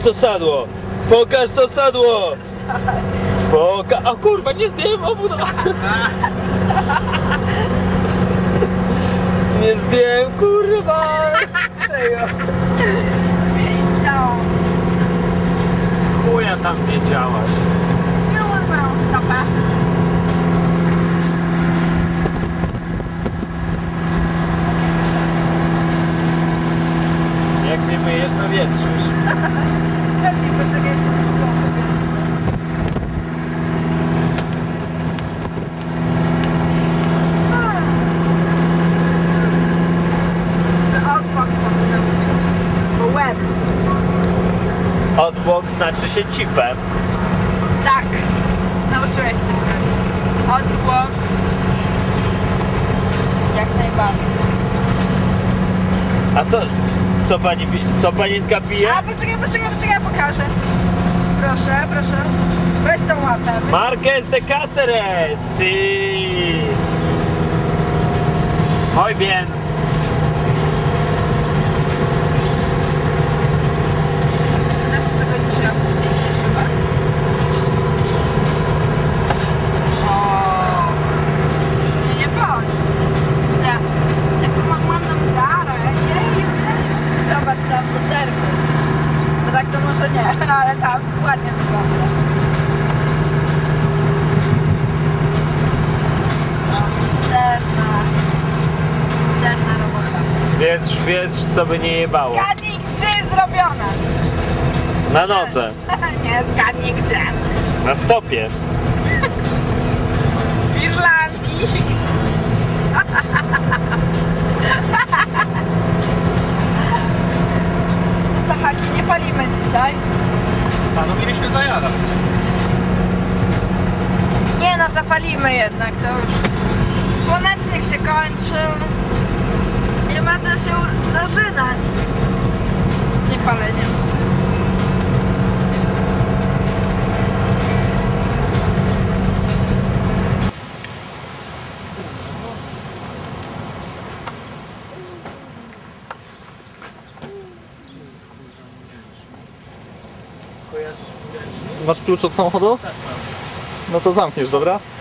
to sadło! Pokaż to sadło! O kurwa, nie zdjąłem obudowy! Nie zdjąłem, kurwa! Tego. Wiedział. Chuja tam wiedziałaś. Zdjąłem moją stopę. Jak mnie myjesz, nawietrzysz. Pewnie poczekaj jeszcze drugą powietrze. Jeszcze odpach powinno być. Bo łeb. Odbłok znaczy się cipem. Tak. Nauczyłeś się w końcu. Odwłok. Jak najbardziej. A co panienka pije? A poczekaj, pokażę. Proszę, proszę. Weź tą łapę. Marqués de Cáceres, sí. Muy bien. Nasz tego nie żyła później, nie żyła. O, nie boli. Jaką mam nam zarę. Zobacz tam w lusterku. No tak to może nie, ale tam ładnie wygląda. No, misterna robota. Wiesz, sobie nie jebało. Zgadnij, gdzie jest zrobiona? Na nodze, Nie, zgadnij gdzie. na stopie. W Irlandii. Co, Haki, nie palimy dzisiaj? A no mieliśmy zajadać. Nie no, zapalimy jednak, to już. Słonecznik się kończy. Nie ma co się zażynać z niepaleniem. Masz klucz od samochodu? No to zamkniesz, dobra?